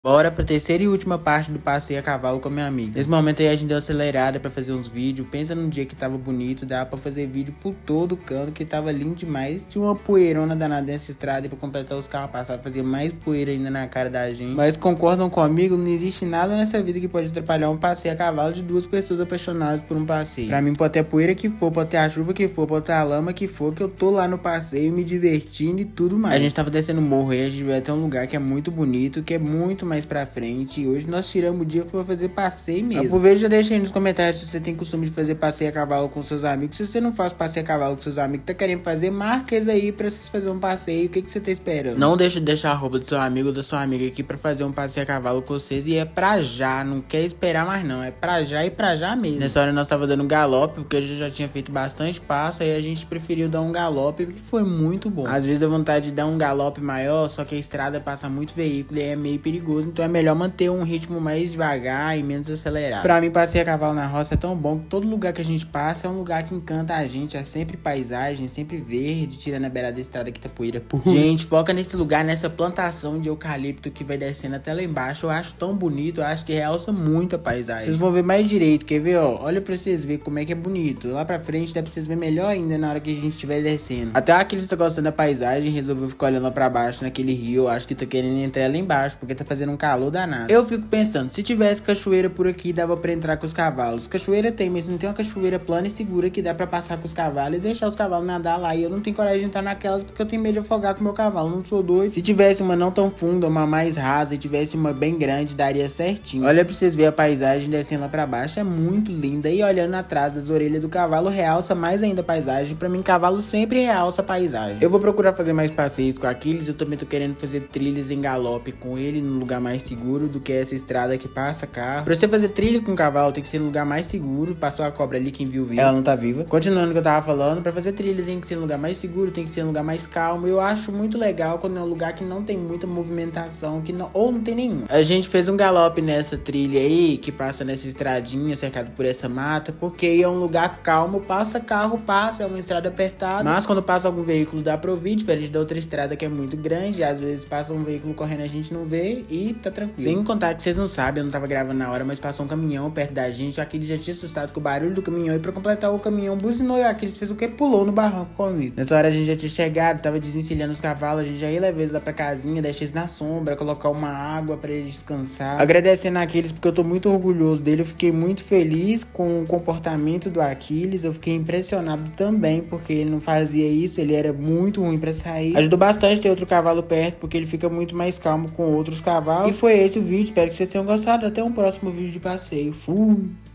Bora pra terceira e última parte do passeio a cavalo com a minha amiga. Nesse momento aí a gente deu acelerada pra fazer uns vídeos. Pensa num dia que tava bonito, dava pra fazer vídeo por todo o canto, que tava lindo demais. Tinha uma poeirona danada nessa estrada e pra completar os carros passados fazia mais poeira ainda na cara da gente. Mas concordam comigo, não existe nada nessa vida que pode atrapalhar um passeio a cavalo de duas pessoas apaixonadas por um passeio. Pra mim pode ter a poeira que for, pode ter a chuva que for, pode ter a lama que for, que eu tô lá no passeio me divertindo e tudo mais. A gente tava descendo o morro e a gente vai até um lugar que é muito bonito, que é muito mais pra frente, e hoje nós tiramos o dia pra fazer passeio mesmo. Aproveita e já deixa aí nos comentários se você tem costume de fazer passeio a cavalo com seus amigos. Se você não faz passeio a cavalo com seus amigos, tá querendo fazer, marca eles aí pra vocês fazerem um passeio. O que você tá esperando? Não deixa de deixar a roupa do seu amigo ou da sua amiga aqui pra fazer um passeio a cavalo com vocês, e é pra já, não quer esperar mais não, é pra já e pra já mesmo. Nessa hora nós tava dando um galope, porque eu já tinha feito bastante passo, aí a gente preferiu dar um galope, porque foi muito bom. Às vezes dá vontade de dar um galope maior, só que a estrada passa muito veículo e é meio perigoso, então é melhor manter um ritmo mais devagar e menos acelerado. Pra mim, passeio a cavalo na roça é tão bom que todo lugar que a gente passa é um lugar que encanta a gente. É sempre paisagem, sempre verde, tirando a beirada da estrada que tá poeira. Gente, foca nesse lugar, nessa plantação de eucalipto que vai descendo até lá embaixo. Eu acho tão bonito, eu acho que realça muito a paisagem. Vocês vão ver mais direito, quer ver, ó? Olha pra vocês verem como é que é bonito. Lá pra frente dá pra vocês verem melhor ainda na hora que a gente estiver descendo. Até aquele que tá gostando da paisagem resolveu ficar olhando lá pra baixo naquele rio. Eu acho que tá querendo entrar lá embaixo, porque tá fazendo um calor danado. Eu fico pensando, se tivesse cachoeira por aqui, dava pra entrar com os cavalos. Cachoeira tem, mas não tem uma cachoeira plana e segura que dá pra passar com os cavalos e deixar os cavalos nadar lá. E eu não tenho coragem de entrar naquelas porque eu tenho medo de afogar com o meu cavalo, não sou doido. Se tivesse uma não tão funda, uma mais rasa, e tivesse uma bem grande, daria certinho. Olha pra vocês verem a paisagem descendo lá pra baixo, é muito linda. E olhando atrás das orelhas do cavalo, realça mais ainda a paisagem. Pra mim, cavalo sempre realça a paisagem. Eu vou procurar fazer mais passeios com Aquiles. Eu também tô querendo fazer trilhas em galope com ele, num lugar mais seguro do que essa estrada que passa carro. Pra você fazer trilha com cavalo tem que ser no lugar mais seguro. Passou a cobra ali, quem viu. Ela não tá viva. Continuando o que eu tava falando, pra fazer trilha tem que ser no lugar mais seguro, tem que ser no lugar mais calmo. Eu acho muito legal quando é um lugar que não tem muita movimentação, que não, ou não tem nenhuma. A gente fez um galope nessa trilha aí, que passa nessa estradinha cercado por essa mata, porque é um lugar calmo, passa carro, passa, é uma estrada apertada. Mas quando passa algum veículo dá pra ouvir, diferente da outra estrada que é muito grande, às vezes passa um veículo correndo a gente não vê e tá tranquilo. Sem contar que vocês não sabem, eu não tava gravando na hora, mas passou um caminhão perto da gente. O Aquiles já tinha assustado com o barulho do caminhão, e pra completar o caminhão buzinou e o Aquiles fez o que? Pulou no barranco comigo. Nessa hora a gente já tinha chegado, tava desencilhando os cavalos, a gente já ia levar eles lá pra casinha, deixar eles na sombra, colocar uma água pra eles descansar. Agradecendo a Aquiles porque eu tô muito orgulhoso dele, eu fiquei muito feliz com o comportamento do Aquiles, eu fiquei impressionado também porque ele não fazia isso, ele era muito ruim pra sair. Ajudou bastante ter outro cavalo perto, porque ele fica muito mais calmo com outros cavalos. E foi esse o vídeo, espero que vocês tenham gostado, até um próximo vídeo de passeio. Fui!